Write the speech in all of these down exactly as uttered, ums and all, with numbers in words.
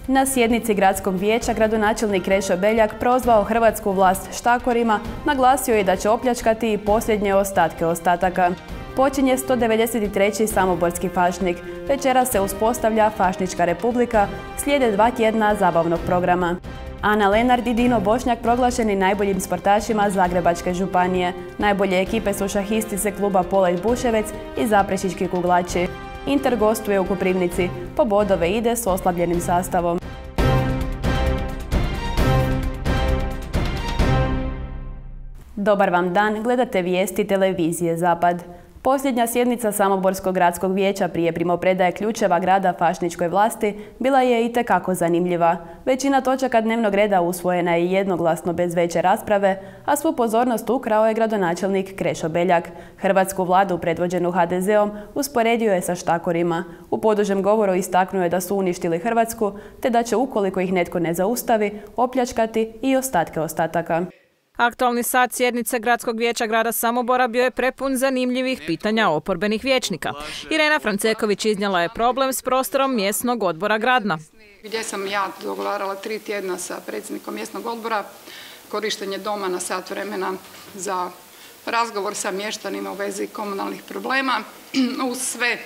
Na sjednici gradskog vijeća gradonačelnik Krešo Beljak prozvao hrvatsku vlast štakorima, naglasio je da će opljačkati i posljednje ostatke ostataka. Počinje sto devedeset treći samoborski fašnik. Večeras se uspostavlja Fašnička republika, slijede dva tjedna zabavnog programa. Ana Lenard i Dino Bošnjak proglašeni najboljim sportašima Zagrebačke županije. Najbolje ekipe su šahistice kluba Poleć Buševec i Zaprešićki kuglači. Inter gostuje u Koprivnici, po bodove ide s oslabljenim sastavom. Dobar vam dan, gledate vijesti televizije Zapad. Posljednja sjednica Samoborskog gradskog vijeća prije primopredaje ključeva grada fašničkoj vlasti bila je itekako zanimljiva. Većina točaka dnevnog reda usvojena je jednoglasno bez veće rasprave, a svu pozornost ukrao je gradonačelnik Krešo Beljak. Hrvatsku vladu predvođenu ha de zeom usporedio je sa štakorima. U podužem govoru istaknuo je da su uništili Hrvatsku, te da će, ukoliko ih netko ne zaustavi, opljačkati i ostatke ostataka. Aktualni sat sjednice Gradskog vijeća grada Samobora bio je prepun zanimljivih pitanja oporbenih vijećnika. Irena Franceković iznijela je problem s prostorom mjesnog odbora Gradna. Gdje sam ja dogovarala tri tjedna sa predsjednikom mjesnog odbora, korištenje doma na sat vremena za razgovor sa mještanima u vezi komunalnih problema, uz sve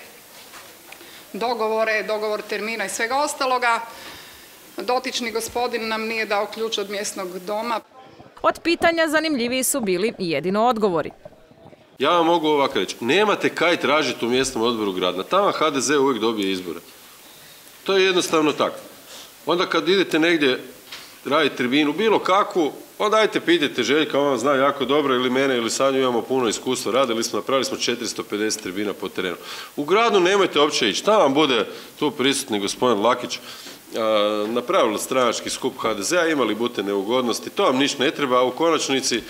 dogovore, dogovor termina i svega ostaloga. Dotični gospodin nam nije dao ključ od mjesnog doma. Od pitanja zanimljiviji su bili jedino odgovori. Ja vam mogu ovako reći, nemate kaj tražiti u mjesnom odboru Gradna. Tamo ha de ze uvijek dobije izbore. To je jednostavno tako. Onda kad idete negdje raditi tribinu, bilo kakvu, onda ajte pitajte Željka, on vam zna jako dobro, ili mene ili Sanju, imamo puno iskustva, radili smo, napravili smo četiristo pedeset tribina po terenu. U Gradnu nemojte uopće ići, tamo vam bude tu prisutni gospodin Lakić, napravili stranački skup ha de zea, imali bute neugodnosti, to vam ništa ne treba, a u konačnici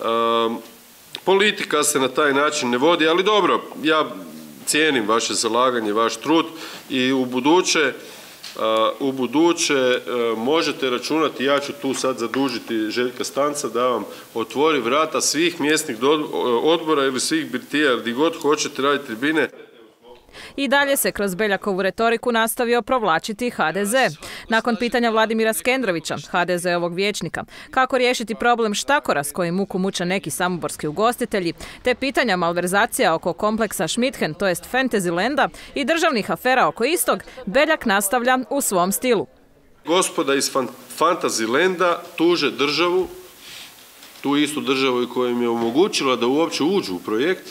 politika se na taj način ne vodi, ali dobro, ja cijenim vaše zalaganje, vaš trud i u buduće u buduće možete računati, ja ću tu sad zadužiti Željka Stanca da vam otvori vrata svih mjesnih odbora ili svih birtija, gdje god hoćete raditi tribine. I dalje se kroz Beljakovu retoriku nastavio provlačiti ha de ze. Nakon pitanja Vladimira Skendrovića, ha de zeovog vijećnika, kako riješiti problem štakora s kojim muku muče neki samoborski ugostitelji, te pitanja malverzacija oko kompleksa Schmidhen, to jest Fantasyland-a, i državnih afera oko istog, Beljak nastavlja u svom stilu. Gospoda iz Fantasyland-a tuže državu, tu istu državu koja im je omogućila da uopće uđu u projekt,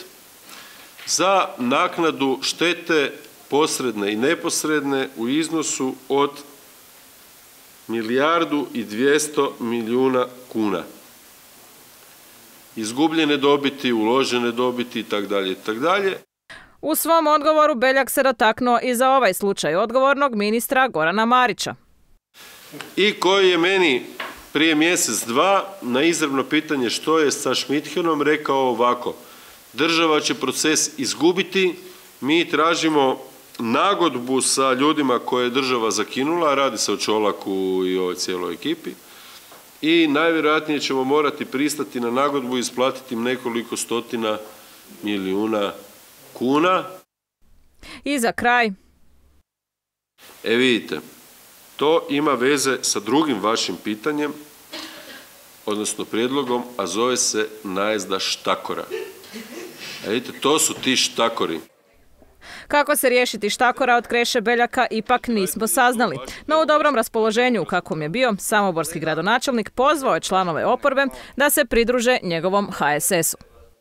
za naknadu štete posredne i neposredne u iznosu od milijardu i dvjesto milijuna kuna. Izgubljene dobiti, uložene dobiti itd. itd. U svom odgovoru Beljak se dotaknuo i za ovaj slučaj odgovornog ministra Gorana Marića. I koji je meni prije mjesec, dva, na izravno pitanje što je sa Schmidhenom rekao ovako: država će proces izgubiti, mi tražimo nagodbu sa ljudima koje je država zakinula, radi se o Čolaku i ovoj cijeloj ekipi, i najvjerojatnije ćemo morati pristati na nagodbu i isplatiti im nekoliko stotina milijuna kuna. I za kraj. E vidite, to ima veze sa drugim vašim pitanjem, odnosno prijedlogom, a zove se najezda štakora. A vidite, to su ti štakori. Kako se riješiti štakora od Kreše Beljaka ipak nismo saznali. No u dobrom raspoloženju, kakvom je bio, samoborski gradonačelnik pozvao je članove oporbe da se pridruže njegovom ha es esu.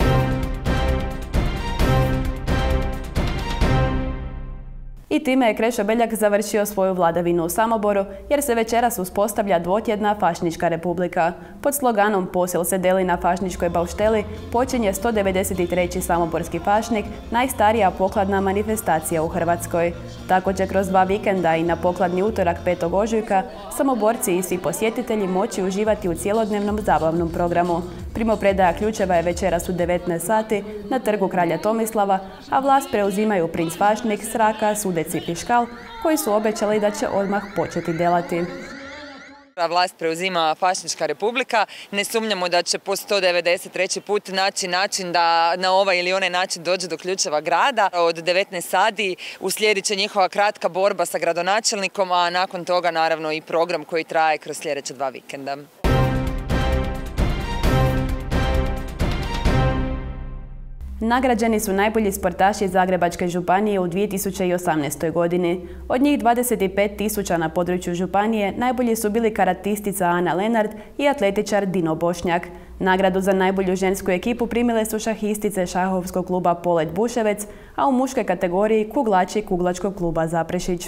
I time je Krešo Beljak završio svoju vladavinu u Samoboru, jer se večeras uspostavlja dvotjedna Fašnička republika. Pod sloganom "Posel se deli na fašničkoj baušteli" počinje sto devedeset treći samoborski fašnik, najstarija pokladna manifestacija u Hrvatskoj. Tako će kroz dva vikenda i na pokladni utorak petog ožujka samoborci i svi posjetitelji moći uživati u cjelodnevnom zabavnom programu. Primopredaja ključeva je večeras u devetnaest sati na trgu Kralja Tomislava, a vlast preuzimaju princ Fašnik, Sraka, Sudec i Piškal, koji su obećali da će odmah početi delati. Vlast preuzima Fašnička republika. Ne sumnjamo da će po sto devedeset treći put naći način da na ovaj ili onaj način dođe do ključeva grada. Od devetnaest sati uslijedit će njihova kratka borba sa gradonačelnikom, a nakon toga naravno i program koji traje kroz sljedeća dva vikenda. Nagrađeni su najbolji sportaši Zagrebačke županije u dvije tisuće osamnaestoj godini. Od njih dvadeset pet tisuća na području županije najbolji su bili karatistica Ana Lenard i atletičar Dino Bošnjak. Nagradu za najbolju žensku ekipu primile su šahistice šahovskog kluba Polet Buševec, a u muškoj kategoriji kuglači kuglačkog kluba Zaprešić.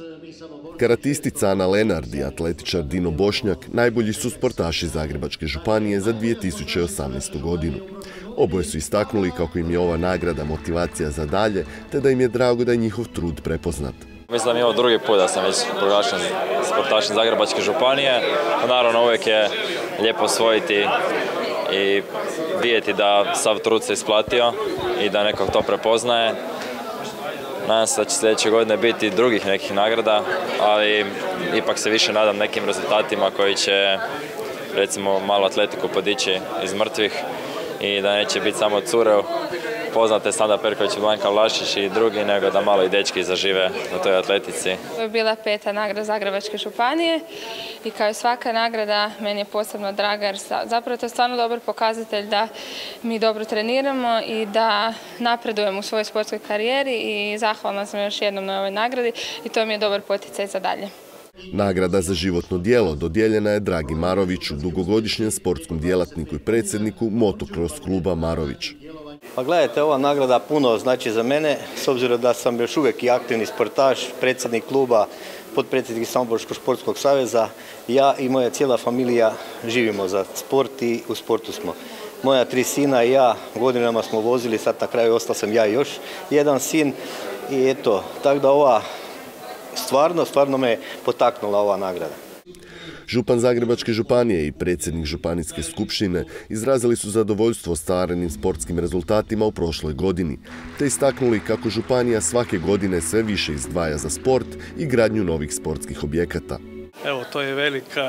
Karatistica Ana Lenard i atletičar Dino Bošnjak najbolji su sportaši Zagrebačke županije za dvije tisuće osamnaestu godinu. Oboje su istaknuli kako im je ova nagrada motivacija za dalje, te da im je drago da je njihov trud prepoznat. Mislim da mi je ovo drugi put da sam već proglašen sportašem Zagrebačke županije. Naravno, uvijek je lijepo osvojiti i vidjeti da sav trud se isplatio i da neko to prepoznaje. Nadam se da će sljedeće godine biti drugih nekih nagrada, ali ipak se više nadam nekim rezultatima koji će, recimo, malo atletiku podići iz mrtvih i da neće biti samo cure poznate Sanda Perković i Blanka Vlašić i drugi, nego da malo i dečki zažive na toj atletici. To je bila peta nagrada Zagrebačke županije i kao i svaka nagrada meni je posebno draga jer zapravo to je stvarno dobar pokazatelj da mi dobro treniramo i da napredujemo u svojoj sportskoj karijeri i zahvalna sam još jednom na ovoj nagradi i to mi je dobar poticaj za dalje. Nagrada za životno djelo dodijeljena je Dragi Maroviću, dugogodišnjem sportskom djelatniku i predsjedniku motocross kluba Marović. Pa gledajte, ova nagrada puno znači za mene, s obzirom da sam još uvijek i aktivni sportaš, predsjednik kluba, potpredsjednik Samoborskog športskog saveza. Ja i moja cijela familija živimo za sport i u sportu smo. Moja tri sina i ja godinama smo vozili, sad na kraju ostao sam ja i još jedan sin i eto, tako da ova stvarno, stvarno me potaknula ova nagrada. Župan Zagrebačke županije i predsjednik županijske skupštine izrazili su zadovoljstvo ostvarenim sportskim rezultatima u prošloj godini, te istaknuli kako županija svake godine sve više izdvaja za sport i gradnju novih sportskih objekata. Evo, to je velika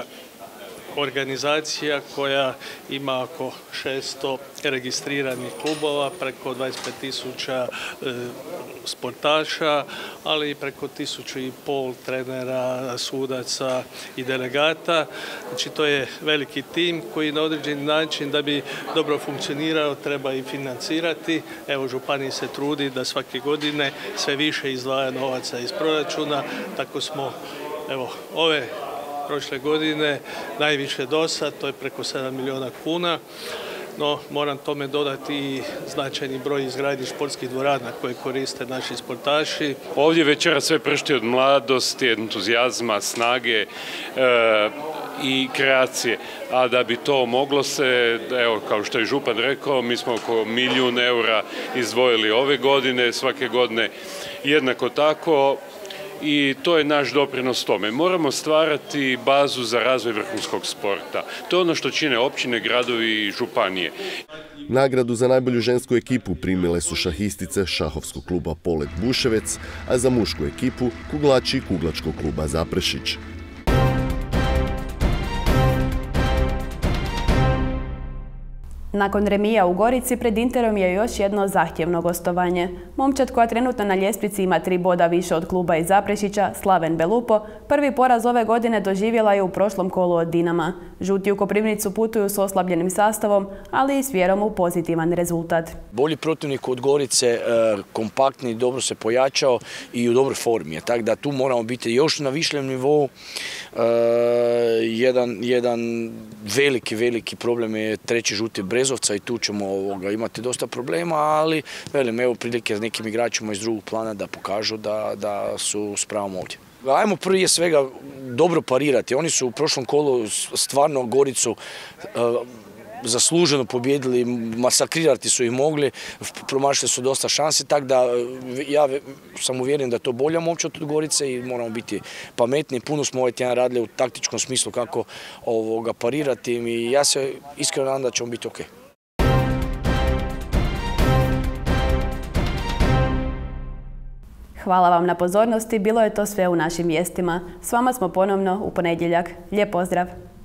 organizacija koja ima oko šesto registriranih klubova, preko dvadeset pet tisuća e, sportaša, ali i preko tisuću i pol trenera, sudaca i delegata. Znači, to je veliki tim koji na određeni način da bi dobro funkcionirao treba i financirati. Evo, županiji se trudi da svake godine sve više izdvaja novaca iz proračuna, tako smo evo ove prošle godine najviše do sad, to je preko sedam milijuna kuna, no moram tome dodati i značajni broj izgradnji športskih dvorana koje koriste naši sportaši. Ovdje večera sve pršti od mladosti, entuzijazma, snage e, i kreacije, a da bi to moglo se, evo, kao što je župan rekao, mi smo oko milijun eura izdvojili ove godine, svake godine jednako tako. I to je naš doprinos tome. Moramo stvarati bazu za razvoj vrhunskog sporta. To je ono što čine općine, gradovi i županije. Nagradu za najbolju žensku ekipu primile su šahistice šahovskog kluba Polet Buševec, a za mušku ekipu kuglači kuglačkog kluba Zaprešić. Nakon remija u Gorici, pred Interom je još jedno zahtjevno gostovanje. Momčad koja trenutno na ljestvici ima tri boda više od kluba iz Zaprešića, Slaven Belupo, prvi poraz ove godine doživjela je u prošlom kolu od Dinama. Žuti u Koprivnicu putuju s oslabljenim sastavom, ali i s vjerom u pozitivan rezultat. Bolji protivnik od Gorice, kompaktni, dobro se pojačao i u dobroj formi je. Tako da tu moramo biti još na višljem nivou. Jedan, jedan veliki, veliki problem je treći Žuti Brezovca i tu ćemo ovoga, imati dosta problema, ali velim, evo prilike s nekim igračima iz drugog plana da pokažu da, da su s pravom ovdje. Ajmo prije svega dobro parirati. Oni su u prošlom kolu stvarno Goricu uh, zasluženo pobjedili, masakrirati su ih mogli, promašili su dosta šanse, tako da ja sam uvjeren da je to bolja momčad od Gorice i moramo biti pametni. Puno smo ovaj tjedan radili u taktičkom smislu kako ovoga parirati i ja se iskreno nadam da ćemo biti ok. Hvala vam na pozornosti, bilo je to sve u našim vijestima. S vama smo ponovno u ponedjeljak. Lijep pozdrav!